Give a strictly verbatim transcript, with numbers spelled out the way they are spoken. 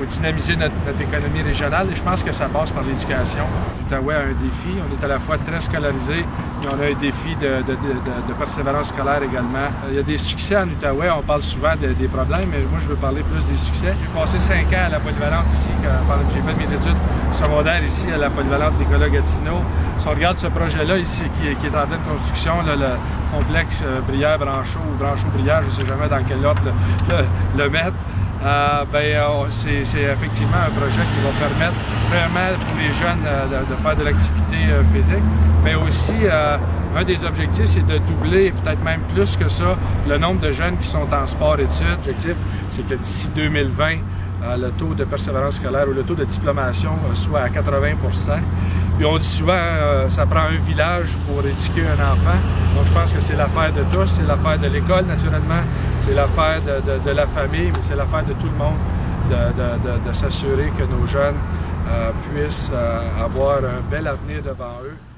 faut dynamiser notre, notre économie régionale et je pense que ça passe par l'éducation. L'Outaouais a un défi. On est à la fois très scolarisé et on a un défi de, de, de, de persévérance scolaire également. Il y a des succès en Outaouais. On parle souvent de, des problèmes, mais moi, je veux parler plus des succès. J'ai passé cinq ans à la polyvalente ici, quand j'ai fait mes études secondaires ici à la polyvalente Nicolas-Gatineau. Si on regarde ce projet-là ici, qui, qui est en pleine construction, là, le complexe euh, Brière-Branchot ou Branchot-Brière, je ne sais jamais dans quel ordre le, le, le mettre, euh, ben, c'est effectivement un projet qui va permettre vraiment pour les jeunes euh, de, de faire de l'activité euh, physique, mais aussi euh, un des objectifs, c'est de doubler, peut-être même plus que ça, le nombre de jeunes qui sont en sport-études. L'objectif, c'est que d'ici deux mille vingt, euh, le taux de persévérance scolaire ou le taux de diplomation euh, soit à quatre-vingts pour cent. Puis on dit souvent, euh, ça prend un village pour éduquer un enfant. Donc je pense que c'est l'affaire de tous, c'est l'affaire de l'école naturellement, c'est l'affaire de, de, de la famille, mais c'est l'affaire de tout le monde de, de, de, de s'assurer que nos jeunes euh, puissent euh, avoir un bel avenir devant eux.